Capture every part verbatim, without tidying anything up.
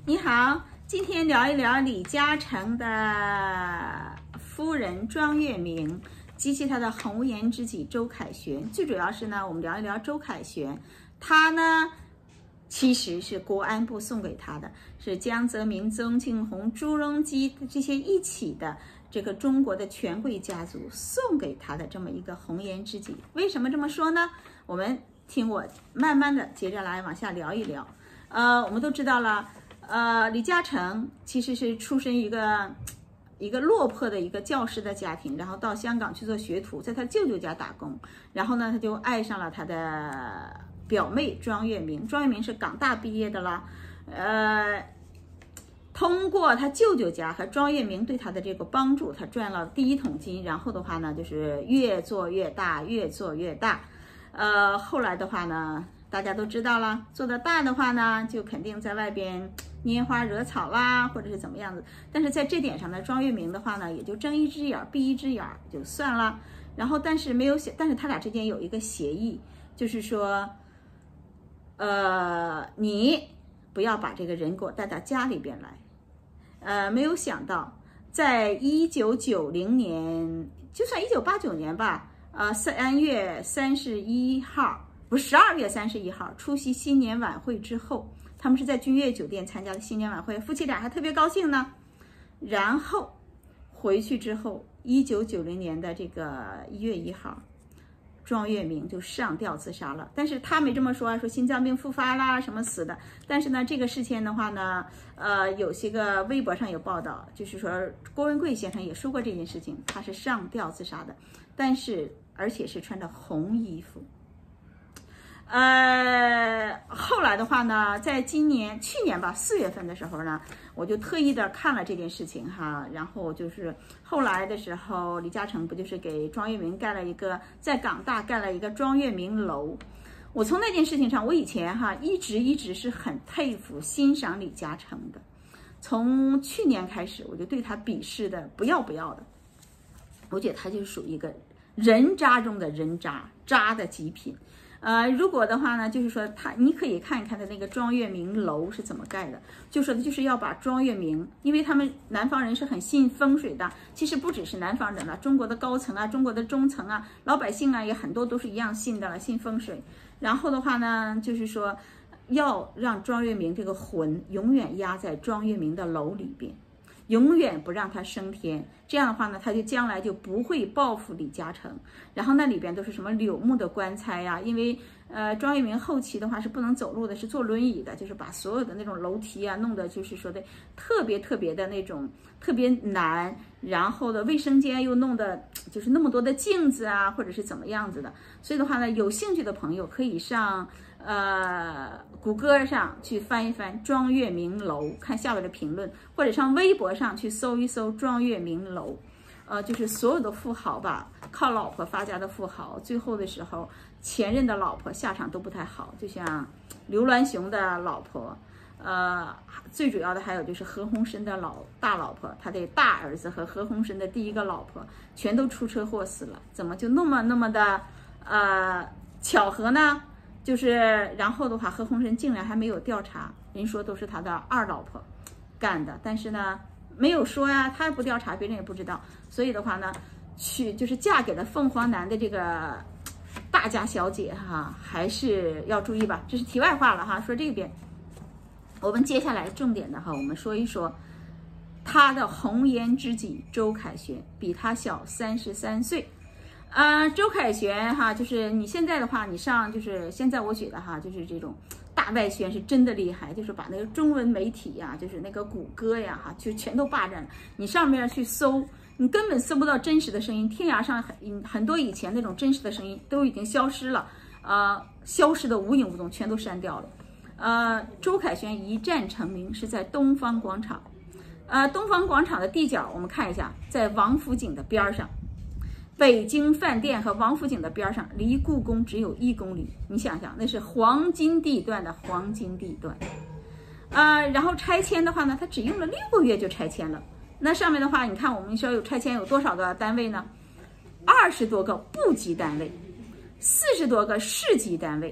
你好，今天聊一聊李嘉诚的夫人庄月明及其他的红颜知己周凯旋。最主要是呢，我们聊一聊周凯旋，他呢其实是国安部送给他的，是江泽民、曾庆红、朱镕基这些一起的这个中国的权贵家族送给他的这么一个红颜知己。为什么这么说呢？我们听我慢慢的接着来往下聊一聊。呃，我们都知道了，呃，李嘉诚其实是出身一个一个落魄的一个教师的家庭，然后到香港去做学徒，在他舅舅家打工，然后呢，他就爱上了他的表妹庄月明。庄月明是港大毕业的了，呃，通过他舅舅家和庄月明对他的这个帮助，他赚了第一桶金，然后的话呢，就是越做越大，越做越大。呃，后来的话呢，大家都知道了，做得大的话呢，就肯定在外边拈花惹草啦，或者是怎么样子。但是在这点上呢，庄月明的话呢，也就睁一只眼闭一只眼就算了。然后，但是没有想，但是他俩之间有一个协议，就是说，呃，你不要把这个人给我带到家里边来。呃，没有想到，在一九九零年，就算一九八九年吧。呃，三月三十一号，不是十二月三十一号，出席新年晚会之后，他们是在君悦酒店参加的新年晚会，夫妻俩还特别高兴呢。然后回去之后，一九九零年的这个一月一号，庄月明就上吊自杀了。但是他没这么说，说心脏病复发啦，什么死的。但是呢，这个事情的话呢，呃，有些个微博上有报道，就是说郭文贵先生也说过这件事情，他是上吊自杀的，但是。而且是穿着红衣服，呃，后来的话呢，在今年去年吧四月份的时候呢，我就特意的看了这件事情哈，然后就是后来的时候，李嘉诚不就是给庄月明盖了一个在港大盖了一个庄月明楼。我从那件事情上，我以前哈一直一直是很佩服欣赏李嘉诚的，从去年开始我就对他鄙视的不要不要的，我觉得他就属于一个。人渣中的人渣，渣的极品。呃，如果的话呢，就是说他，你可以看一看他那个庄月明楼是怎么盖的，就说的就是要把庄月明，因为他们南方人是很信风水的，其实不只是南方人了，中国的高层啊，中国的中层啊，老百姓啊也很多都是一样信的了，信风水。然后的话呢，就是说要让庄月明这个魂永远压在庄月明的楼里边。永远不让他升天，这样的话呢，他就将来就不会报复李嘉诚。然后那里边都是什么柳木的棺材呀、啊？因为呃，庄月明后期的话是不能走路的，是坐轮椅的，就是把所有的那种楼梯啊弄得就是说的特别特别的那种特别难，然后的卫生间又弄得就是那么多的镜子啊，或者是怎么样子的。所以的话呢，有兴趣的朋友可以上。呃，谷歌上去翻一翻庄月明楼，看下边的评论，或者上微博上去搜一搜庄月明楼。呃，就是所有的富豪吧，靠老婆发家的富豪，最后的时候前任的老婆下场都不太好，就像刘銮雄的老婆，呃，最主要的还有就是何鸿燊的老大老婆，他的大儿子和何鸿燊的第一个老婆全都出车祸死了，怎么就那么那么的呃巧合呢？就是，然后的话，何鸿燊竟然还没有调查，人说都是他的二老婆干的，但是呢，没有说呀，他不调查，别人也不知道。所以的话呢，去就是嫁给了凤凰男的这个大家小姐哈，还是要注意吧。这是题外话了哈，说这边，我们接下来重点的哈，我们说一说他的红颜知己周凯旋，比他小三十三岁。呃，周凯旋哈，就是你现在的话，你上就是现在我觉得哈，就是这种大外宣是真的厉害，就是把那个中文媒体呀，就是那个谷歌呀哈，就全都霸占了。你上面去搜，你根本搜不到真实的声音，天涯上很很多以前那种真实的声音都已经消失了，呃，消失的无影无踪，全都删掉了。呃，周凯旋一战成名是在东方广场，呃，东方广场的地角我们看一下，在王府井的边上。北京饭店和王府井的边上，离故宫只有一公里。你想想，那是黄金地段的黄金地段，呃，然后拆迁的话呢，它只用了六个月就拆迁了。那上面的话，你看我们说有拆迁有多少个单位呢？二十多个部级单位，四十多个市级单位，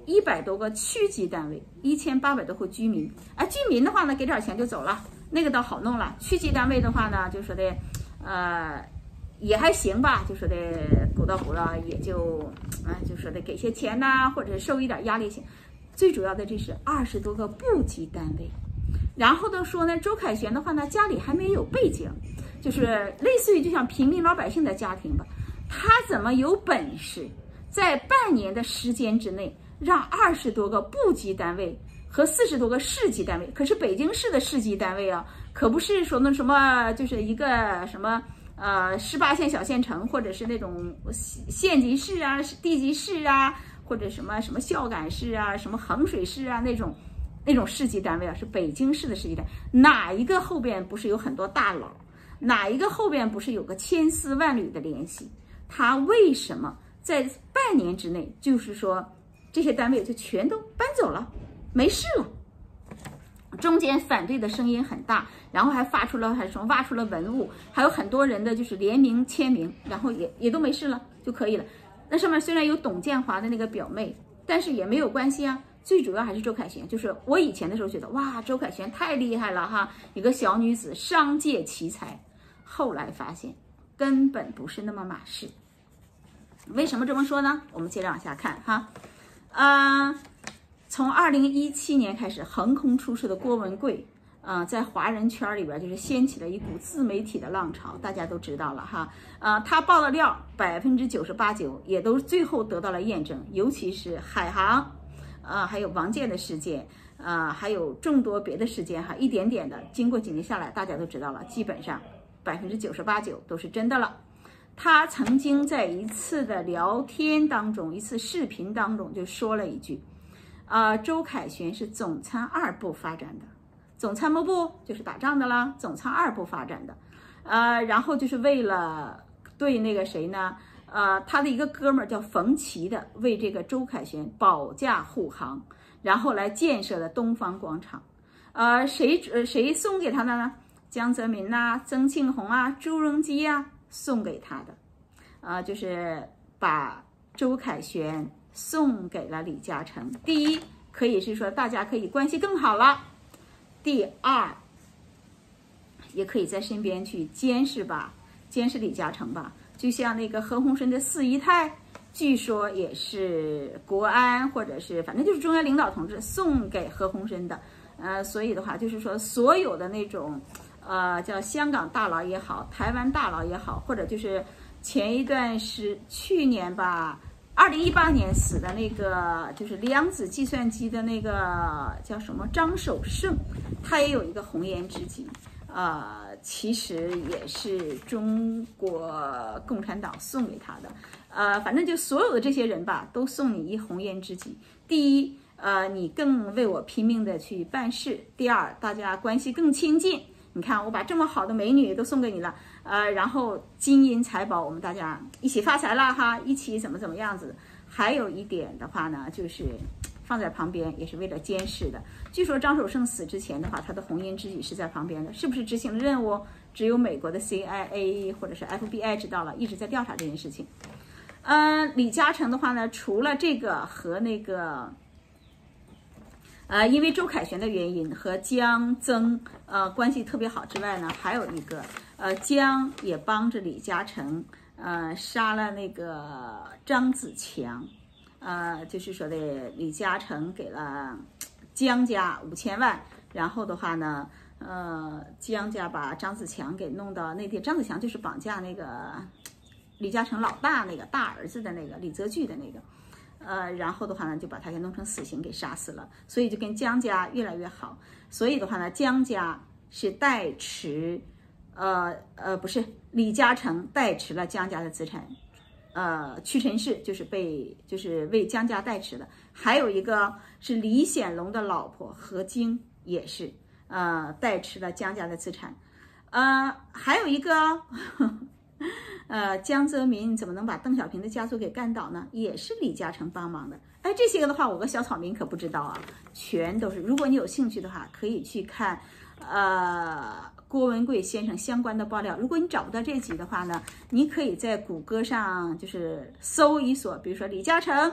一百多个区级单位，一千八百多户居民。哎，居民的话呢，给点钱就走了，那个倒好弄了。区级单位的话呢，就说的，呃，也还行吧，就说的鼓捣鼓捣，也就啊、呃，就说的给些钱呐、啊，或者受一点压力行。最主要的这是二十多个部级单位。然后呢说呢，周凯旋的话呢，家里还没有背景，就是类似于就像平民老百姓的家庭吧，他怎么有本事在半年的时间之内，让二十多个部级单位和四十多个市级单位，可是北京市的市级单位啊，可不是说那什么，就是一个什么呃十八线小县城，或者是那种县级市啊、地级市啊，或者什么什么孝感市啊、什么衡水市啊那种。那种市级单位啊，是北京市的市级单位，哪一个后边不是有很多大佬？哪一个后边不是有个千丝万缕的联系？他为什么在半年之内，就是说这些单位就全都搬走了，没事了？中间反对的声音很大，然后还发出了还什么挖出了文物，还有很多人的就是联名签名，然后也也都没事了就可以了。那上面虽然有董建华的那个表妹，但是也没有关系啊。最主要还是周凯旋，就是我以前的时候觉得哇，周凯旋太厉害了哈，一个小女子商界奇才，后来发现根本不是那么码事。为什么这么说呢？我们接着往下看哈，啊、呃，从二零一七年开始横空出世的郭文贵，啊、呃，在华人圈里边就是掀起了一股自媒体的浪潮，大家都知道了哈，啊、呃，他爆的料百分之九十八九也都最后得到了验证，尤其是海航。啊、呃，还有王健的事件，啊、呃，还有众多别的事件哈，一点点的，经过几年下来，大家都知道了，基本上百分之九十八九都是真的了。他曾经在一次的聊天当中，一次视频当中就说了一句，啊、呃，周凯旋是总参二部发展的，总参谋部就是打仗的啦，总参二部发展的，呃，然后就是为了对那个谁呢？呃，他的一个哥们儿叫冯奇的，为这个周凯旋保驾护航，然后来建设了东方广场。呃，谁呃谁送给他的呢？江泽民呐、啊、曾庆红啊、朱镕基啊送给他的。呃，就是把周凯旋送给了李嘉诚。第一，可以是说大家可以关系更好了；第二，也可以在身边去监视吧，监视李嘉诚吧。就像那个何鸿燊的四姨太，据说也是国安或者是反正就是中央领导同志送给何鸿燊的，呃，所以的话就是说所有的那种，呃，叫香港大佬也好，台湾大佬也好，或者就是前一段是去年吧，二零一八年死的那个就是量子计算机的那个叫什么张守胜，他也有一个红颜知己。呃，其实也是中国共产党送给他的，呃，反正就所有的这些人吧，都送你一红颜知己。第一，呃，你更为我拼命的去办事；第二，大家关系更亲近。你看，我把这么好的美女都送给你了，呃，然后金银财宝，我们大家一起发财了哈，一起怎么怎么样子。还有一点的话呢，就是放在旁边也是为了监视的。据说张守胜死之前的话，他的红颜知己是在旁边的，是不是执行任务？只有美国的 C I A 或者是 F B I 知道了，一直在调查这件事情。嗯、呃，李嘉诚的话呢，除了这个和那个，呃，因为周凯旋的原因和江曾呃关系特别好之外呢，还有一个呃江也帮着李嘉诚呃杀了那个张子强。呃，就是说的李嘉诚给了江家五千万，然后的话呢，呃，江家把张子强给弄到内地。张子强就是绑架那个李嘉诚老大那个大儿子的那个李泽钜的那个，呃，然后的话呢，就把他给弄成死刑给杀死了，所以就跟江家越来越好。所以的话呢，江家是代持，呃呃，不是李嘉诚代持了江家的资产。呃，屈臣氏就是被就是为江家代持的，还有一个是李显龙的老婆何晶也是呃代持了江家的资产，呃，还有一个呵呵呃江泽民怎么能把邓小平的家族给干倒呢？也是李嘉诚帮忙的。哎，这些个的话，我个小草民可不知道啊，全都是。如果你有兴趣的话，可以去看呃。郭文贵先生相关的爆料，如果你找不到这集的话呢，你可以在谷歌上就是搜一所，比如说李嘉诚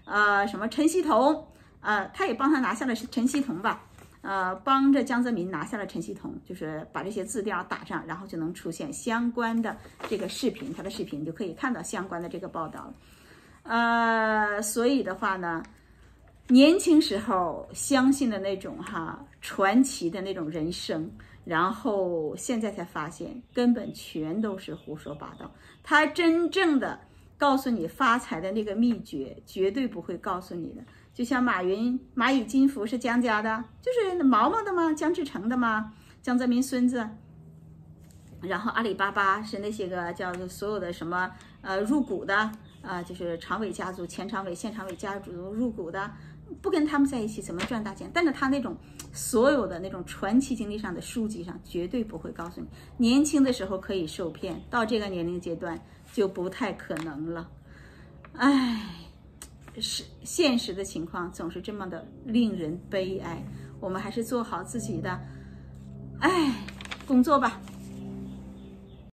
呃，什么陈希同，呃，他也帮他拿下了陈希同吧。呃，帮着江泽民拿下了陈希同，就是把这些字调打上，然后就能出现相关的这个视频，他的视频就可以看到相关的这个报道了。呃，所以的话呢，年轻时候相信的那种哈传奇的那种人生，然后现在才发现根本全都是胡说八道。他真正的告诉你发财的那个秘诀，绝对不会告诉你的。就像马云、蚂蚁金服是江家的，就是毛毛的吗？江志成的吗？江泽民孙子。然后阿里巴巴是那些个叫做所有的什么呃入股的啊、呃，就是常委家族、前常委、现常委家族入股的，不跟他们在一起怎么赚大钱？但是他那种所有的那种传奇经历上的书籍上绝对不会告诉你，年轻的时候可以受骗，到这个年龄阶段就不太可能了。唉。是现实的情况总是这么的令人悲哀，我们还是做好自己的，哎，工作吧。